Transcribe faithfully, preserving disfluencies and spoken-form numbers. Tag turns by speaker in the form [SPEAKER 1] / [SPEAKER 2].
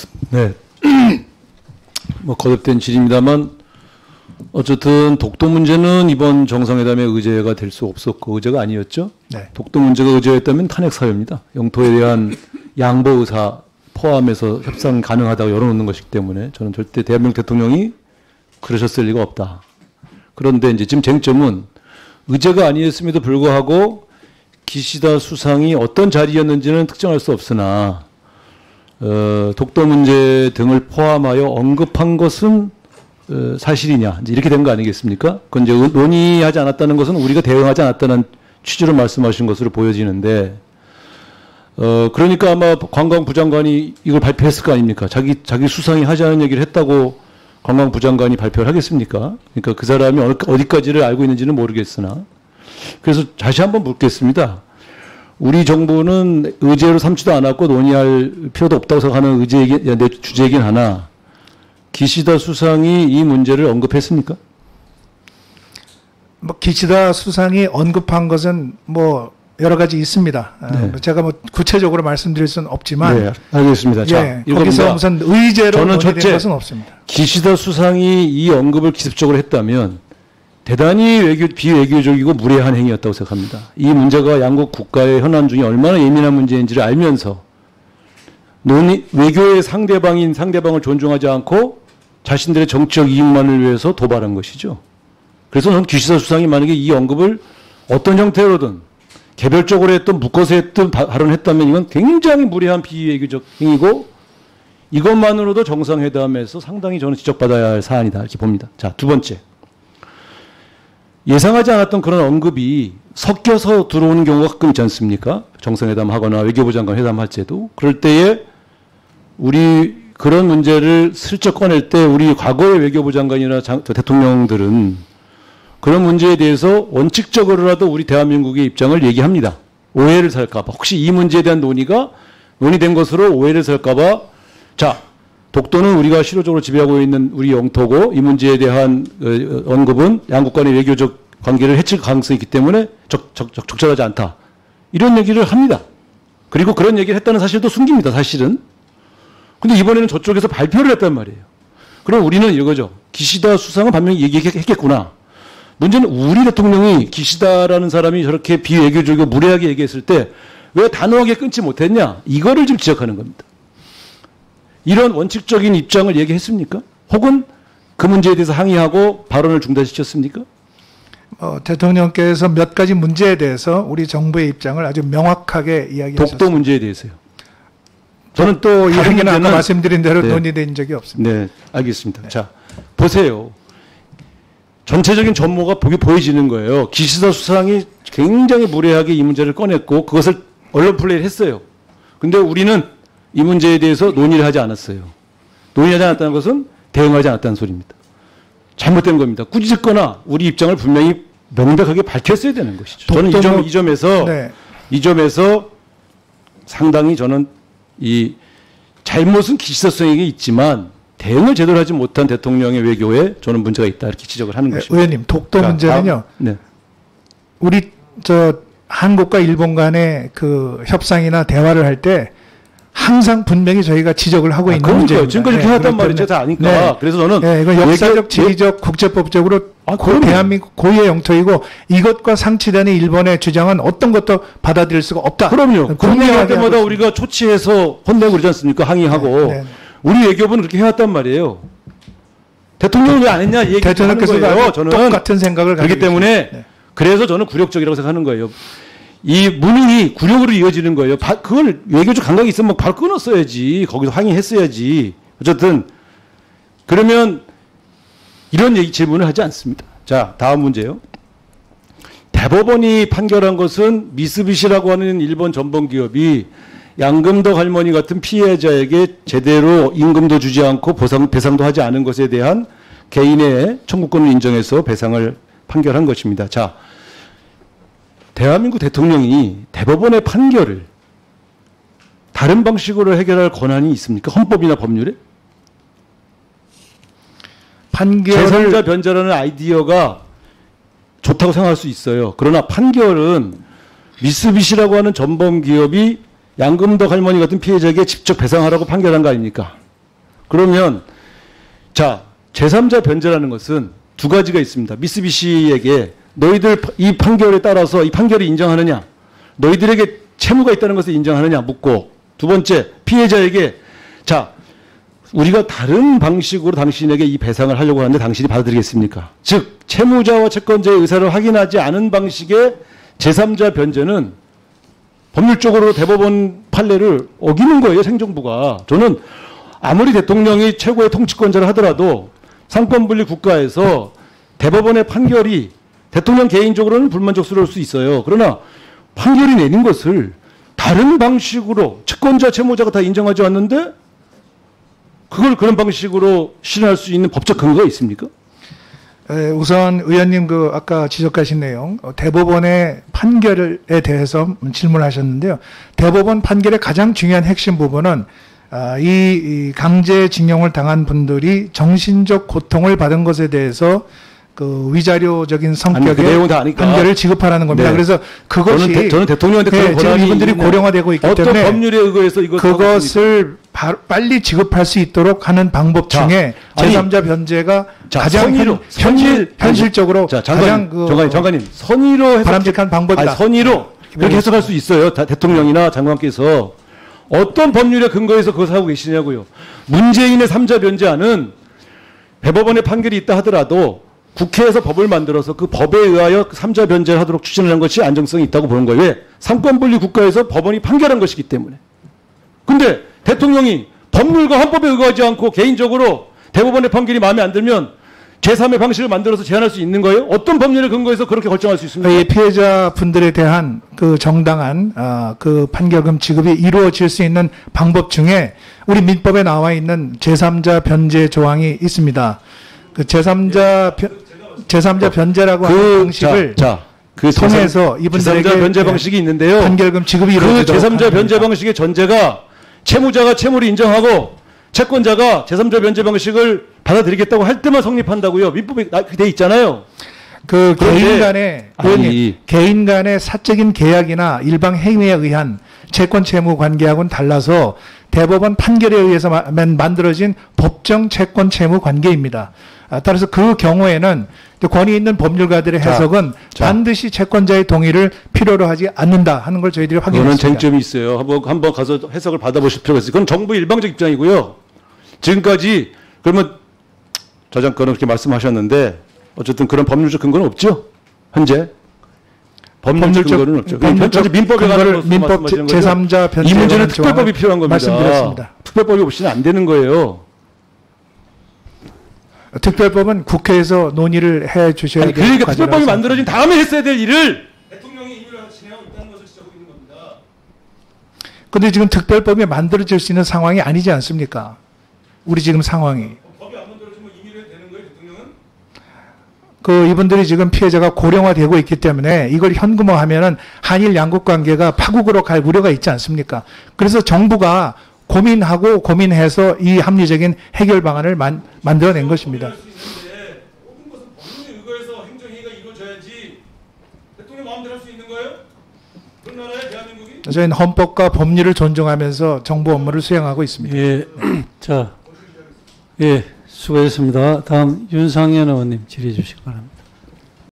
[SPEAKER 1] 네. 뭐 거듭된 질입니다만 어쨌든 독도 문제는 이번 정상회담의 의제가 될 수 없었고 의제가 아니었죠. 네. 독도 문제가 의제였다면 탄핵 사유입니다. 영토에 대한 양보 의사 포함해서 협상 가능하다고 열어놓는 것이기 때문에 저는 절대 대한민국 대통령이 그러셨을 리가 없다. 그런데 이제 지금 쟁점은 의제가 아니었음에도 불구하고 기시다 수상이 어떤 자리였는지는 특정할 수 없으나 어, 독도 문제 등을 포함하여 언급한 것은 어, 사실이냐 이제 이렇게 된 거 아니겠습니까? 그건 이제 논의하지 않았다는 것은 우리가 대응하지 않았다는 취지로 말씀하신 것으로 보여지는데 어, 그러니까 아마 관광부 장관이 이걸 발표했을 거 아닙니까? 자기 자기 수상이 하지 않은 얘기를 했다고 관광부 장관이 발표를 하겠습니까? 그러니까 그 사람이 어디까지를 알고 있는지는 모르겠으나 그래서 다시 한번 묻겠습니다. 우리 정부는 의제로 삼지도 않았고 논의할 필요도 없다고 생각하는 의제이긴, 주제이긴 하나 기시다 수상이 이 문제를 언급했습니까?
[SPEAKER 2] 뭐 기시다 수상이 언급한 것은 뭐 여러 가지 있습니다. 네. 제가 뭐 구체적으로 말씀드릴 수는 없지만,
[SPEAKER 1] 네, 알겠습니다. 자,
[SPEAKER 2] 예, 거기서 무슨 의제로
[SPEAKER 1] 저는
[SPEAKER 2] 논의된
[SPEAKER 1] 첫째,
[SPEAKER 2] 것은 없습니다.
[SPEAKER 1] 기시다 수상이 이 언급을 기습적으로 했다면 대단히 외교, 비외교적이고 무례한 행위였다고 생각합니다. 이 문제가 양국 국가의 현안 중에 얼마나 예민한 문제인지를 알면서 논의, 외교의 상대방인 상대방을 존중하지 않고 자신들의 정치적 이익만을 위해서 도발한 것이죠. 그래서 저는 기시다 수상이 만약에 이 언급을 어떤 형태로든 개별적으로 했든 묶어서 했든 발언했다면 이건 굉장히 무례한 비외교적 행위고 이것만으로도 정상회담에서 상당히 저는 지적받아야 할 사안이다 이렇게 봅니다. 자, 두 번째. 예상하지 않았던 그런 언급이 섞여서 들어오는 경우가 가끔 있지 않습니까? 정상회담 하거나 외교부 장관 회담할 때도. 그럴 때에 우리 그런 문제를 슬쩍 꺼낼 때 우리 과거의 외교부 장관이나 장, 대통령들은 그런 문제에 대해서 원칙적으로라도 우리 대한민국의 입장을 얘기합니다. 오해를 살까봐. 혹시 이 문제에 대한 논의가 논의된 것으로 오해를 살까봐 자, 독도는 우리가 실효적으로 지배하고 있는 우리 영토고 이 문제에 대한 언급은 양국 간의 외교적 관계를 해칠 가능성이 있기 때문에 적, 적, 적, 적절하지 않다. 이런 얘기를 합니다. 그리고 그런 얘기를 했다는 사실도 숨깁니다. 사실은. 근데 이번에는 저쪽에서 발표를 했단 말이에요. 그럼 우리는 이거죠. 기시다 수상은 분명히 얘기했겠구나. 문제는 우리 대통령이 기시다라는 사람이 저렇게 비외교적이고 무례하게 얘기했을 때 왜 단호하게 끊지 못했냐. 이거를 지금 지적하는 겁니다. 이런 원칙적인 입장을 얘기했습니까? 혹은 그 문제에 대해서 항의하고 발언을 중단시켰습니까?
[SPEAKER 2] 어, 대통령께서 몇 가지 문제에 대해서 우리 정부의 입장을 아주 명확하게 이야기하셨습니다.
[SPEAKER 1] 독도 문제에 대해서요.
[SPEAKER 2] 저는 또 이 얘기는 아까 말씀드린 대로 네. 논의된 적이 없습니다.
[SPEAKER 1] 네, 알겠습니다. 네. 자, 보세요. 전체적인 전모가 보기 보여지는 거예요. 기시다 수상이 굉장히 무례하게 이 문제를 꺼냈고 그것을 언론 플레이를 했어요. 근데 우리는 이 문제에 대해서 논의를 하지 않았어요. 논의하지 않았다는 것은 대응하지 않았다는 소리입니다. 잘못된 겁니다. 꾸짖거나 우리 입장을 분명히 명백하게 밝혔어야 되는 것이죠. 저는 이, 점, 이 점에서 네. 이 점에서 상당히 저는 이 잘못은 기시다성에게 있지만 대응을 제대로 하지 못한 대통령의 외교에 저는 문제가 있다 이렇게 지적을 하는
[SPEAKER 2] 네,
[SPEAKER 1] 것입니다.
[SPEAKER 2] 의원님, 독도 그러니까 문제는요. 네. 우리 저 한국과 일본 간의 그 협상이나 대화를 할 때 항상 분명히 저희가 지적을 하고 아, 있는 문제입니다.
[SPEAKER 1] 지금까지 이렇게 네, 해왔단 말이죠. 다 아니까. 네. 그래서 저는
[SPEAKER 2] 네, 이건 역사적, 지리적, 국제법적으로 아, 고, 대한민국 고유의 영토이고 이것과 상치되는 일본의 주장은 어떤 것도 받아들일 수가 없다.
[SPEAKER 1] 그럼요. 국민할 때마다 우리가 초치해서 혼내고 그러지 않습니까? 항의하고. 네, 네. 우리 외교부는 그렇게 해왔단 말이에요. 대통령은 왜 안 했냐 이 얘기 하는 거예요. 저는
[SPEAKER 2] 똑같은 생각을
[SPEAKER 1] 그렇기 때문에 네. 그래서 저는 굴욕적이라고 생각하는 거예요. 이 문이 굴욕으로 이어지는 거예요. 바, 그걸 외교적 감각이 있으면 바로 끊었어야지. 거기서 항의했어야지. 어쨌든 그러면 이런 얘기 질문을 하지 않습니다. 자, 다음 문제요. 대법원이 판결한 것은 미쓰비시라고 하는 일본 전범기업이 양금덕 할머니 같은 피해자에게 제대로 임금도 주지 않고 보상, 배상도 하지 않은 것에 대한 개인의 청구권을 인정해서 배상을 판결한 것입니다. 자, 대한민국 대통령이 대법원의 판결을 다른 방식으로 해결할 권한이 있습니까? 헌법이나 법률에? 판결을 제삼자 변제라는 아이디어가 좋다고 생각할 수 있어요. 그러나 판결은 미쓰비시라고 하는 전범 기업이 양금덕 할머니 같은 피해자에게 직접 배상하라고 판결한 거 아닙니까? 그러면 자 제삼자 변제라는 것은 두 가지가 있습니다. 미쓰비시에게 너희들 이 판결에 따라서 이 판결을 인정하느냐, 너희들에게 채무가 있다는 것을 인정하느냐 묻고, 두 번째 피해자에게 자 우리가 다른 방식으로 당신에게 이 배상을 하려고 하는데 당신이 받아들이겠습니까? 즉 채무자와 채권자의 의사를 확인하지 않은 방식의 제삼자 변제는 법률적으로 대법원 판례를 어기는 거예요, 행정부가. 저는 아무리 대통령이 최고의 통치권자를 하더라도 상권분리 국가에서 대법원의 판결이 대통령 개인적으로는 불만족스러울 수 있어요. 그러나 판결이 내린 것을 다른 방식으로 채권자, 채무자가 다 인정하지 않는데 그걸 그런 방식으로 실현할 수 있는 법적 근거가 있습니까?
[SPEAKER 2] 에, 우선 의원님 그 아까 지적하신 내용, 어, 대법원의 판결에 대해서 질문하셨는데요. 대법원 판결의 가장 중요한 핵심 부분은 아, 이, 이 강제징용을 당한 분들이 정신적 고통을 받은 것에 대해서 그 위자료적인 성격의
[SPEAKER 1] 아니, 그
[SPEAKER 2] 판결을 지급하라는 겁니다. 네. 그래서 그것이
[SPEAKER 1] 저는, 대, 저는 대통령한테 그런
[SPEAKER 2] 네, 지금 이분들이 고령화되고 있기
[SPEAKER 1] 어떤
[SPEAKER 2] 때문에
[SPEAKER 1] 법률에 의거해서 이것을
[SPEAKER 2] 그것을 바, 빨리 지급할 수 있도록 하는 방법 자, 중에 제삼자 변제가
[SPEAKER 1] 자,
[SPEAKER 2] 가장
[SPEAKER 1] 선의로,
[SPEAKER 2] 현실,
[SPEAKER 1] 선의,
[SPEAKER 2] 현실적으로
[SPEAKER 1] 자, 장관님,
[SPEAKER 2] 가장 그
[SPEAKER 1] 장관님, 장관님 선의로 해석,
[SPEAKER 2] 바람직한 방법이다.
[SPEAKER 1] 아니, 선의로 그렇게 해석할 수 있어요. 다, 대통령이나 장관께서 어떤 법률에 근거해서 그것을 하고 계시냐고요. 문재인의 삼자 변제안은 대법원의 판결이 있다 하더라도 국회에서 법을 만들어서 그 법에 의하여 삼자 변제를 하도록 추진하는 것이 안정성이 있다고 보는 거예요. 왜? 상권분리 국가에서 법원이 판결한 것이기 때문에. 근데 대통령이 법률과 헌법에 의거하지 않고 개인적으로 대법원의 판결이 마음에 안 들면 제삼의 방식을 만들어서 제한할 수 있는 거예요? 어떤 법률에 근거해서 그렇게 결정할 수 있습니까?
[SPEAKER 2] 이 피해자분들에 대한 그 정당한 어, 그 판결금 지급이 이루어질 수 있는 방법 중에 우리 민법에 나와 있는 제삼자 변제 조항이 있습니다. 그 제삼자 변 제삼자 변제라고
[SPEAKER 1] 그,
[SPEAKER 2] 하는 방식을
[SPEAKER 1] 자, 자, 그
[SPEAKER 2] 통해서 이분들에게
[SPEAKER 1] 제삼자 변제 방식이 있는데요.
[SPEAKER 2] 판결금 지급이 이루어지도록
[SPEAKER 1] 그 제삼자 변제 방식의 전제가 채무자가 채무를 인정하고 채권자가 제삼자 변제 방식을 받아들이겠다고 할 때만 성립한다고요. 민법에 돼 있잖아요.
[SPEAKER 2] 그 개인 간의 의원님, 개인 간의 사적인 계약이나 일방 행위에 의한 채권 채무 관계하고는 달라서 대법원 판결에 의해서 만들어진 법정 채권 채무 관계입니다. 따라서 그 경우에는 권위 있는 법률가들의 해석은 자, 반드시 채권자의 동의를 필요로 하지 않는다 하는 걸 저희들이 확인했습니다.
[SPEAKER 1] 그거는 쟁점이 있어요. 한번 한번 가서 해석을 받아보실 필요가 있어요. 그건 정부의 일방적 입장이고요. 지금까지 그러면 저 장관은 그렇게 말씀하셨는데 어쨌든 그런 법률적 근거는 없죠. 현재 법률적, 법률적 근거는 없죠. 법률적 민법에 관한
[SPEAKER 2] 민법 제삼자 변제
[SPEAKER 1] 이 문제는 특별법이 필요한 겁니다.
[SPEAKER 2] 말씀드렸습니다.
[SPEAKER 1] 특별법이 없이는 안 되는 거예요.
[SPEAKER 2] 특별법은 국회에서 논의를 해 주셔야
[SPEAKER 1] 돼요. 그러니까 특별법이 만들어진 다음에 했어야 될 일을 대통령이 임의로 진행하고 있다는 것을 지적하고 있는 겁니다.
[SPEAKER 2] 그런데 지금 특별법이 만들어질 수 있는 상황이 아니지 않습니까? 우리 지금 상황이.
[SPEAKER 1] 법이 안 만들어지면 임의로 해도 되는 거예요, 대통령은?
[SPEAKER 2] 그 이분들이 지금 피해자가 고령화되고 있기 때문에 이걸 현금화하면은 한일 양국 관계가 파국으로 갈 우려가 있지 않습니까? 그래서 정부가 고민하고 고민해서 이 합리적인 해결 방안을 만, 만들어낸 것입니다.
[SPEAKER 1] 모든 것은 법률에 의거해서 행정회의가 이루어져야지 대통령 마음대로 할 수 있는 거예요? 그런 나라에 대한민국이?
[SPEAKER 2] 저희는 헌법과 법률을 존중하면서 정부 업무를 수행하고 있습니다.
[SPEAKER 3] 예, 자, 예, 수고했습니다. 다음 윤상현 의원님 질의해 주시기 바랍니다.